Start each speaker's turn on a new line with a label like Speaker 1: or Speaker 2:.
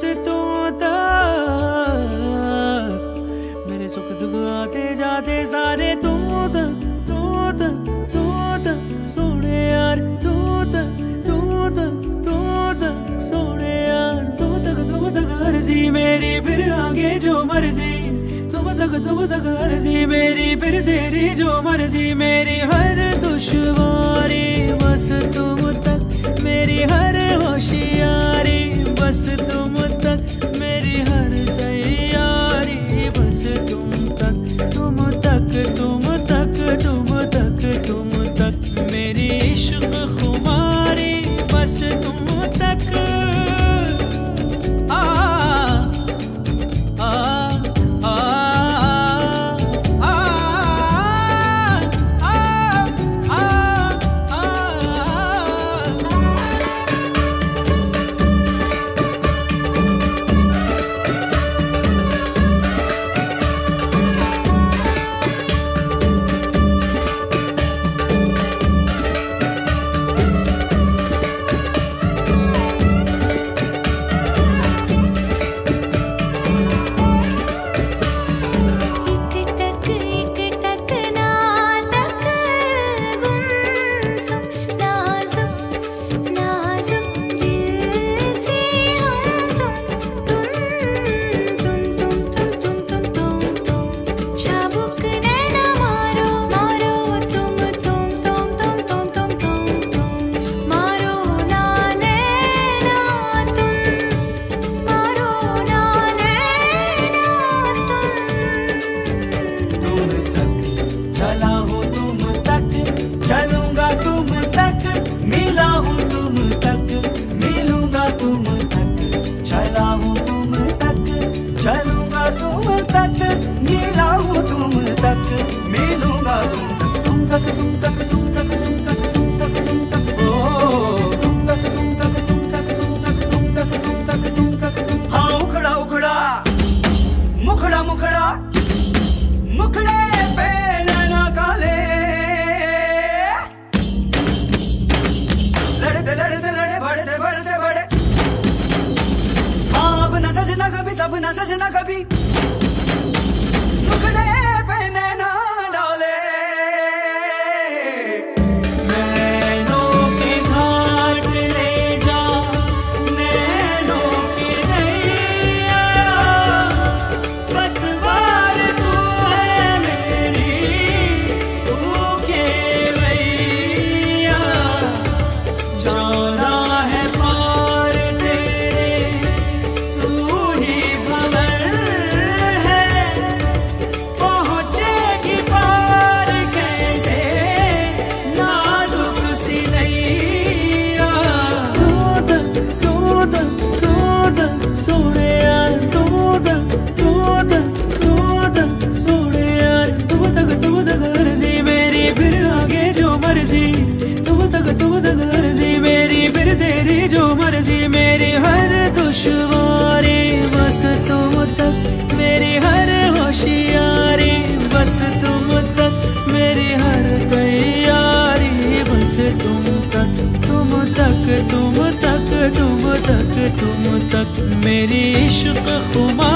Speaker 1: तुम तक, मेरे सुख दुख आते जाते सारे तुम तक, तुम तक, तुम तक सोने यार, तुम तक, तुम तक, तुम तक सोने यार, तुम तक अर्जी मेरी फिर आगे जो मर्जी, तुम तक अर्जी मेरी फिर तेरी जो मर्जी, मेरी हर दुश्वारी बस तुम तक, मेरी हर होशियारी बस तुम तक, मेरी हर तैयारी बस तुम तक, तुम तक, तुम तक, तुम तक, तुम तक, मेरी इश्क खुमारी बस तुम तक।
Speaker 2: सपना सजना कभी मुखड़े पे नैना डाले,
Speaker 1: नैनों के घाट ले जा, नैनों की नैया, पतवार तू है मेरी, तू केवैया, जाना है पार तेरे, तू ही तेरी जो मर्जी, मेरी हर दुश्वारी बस तुम तक, मेरी हर होशियारी बस तुम तक, मेरी हर तैयारी बस तुम तक, तुम तक, तुम तक, तुम तक, तुम तक, मेरी इश्क खुमा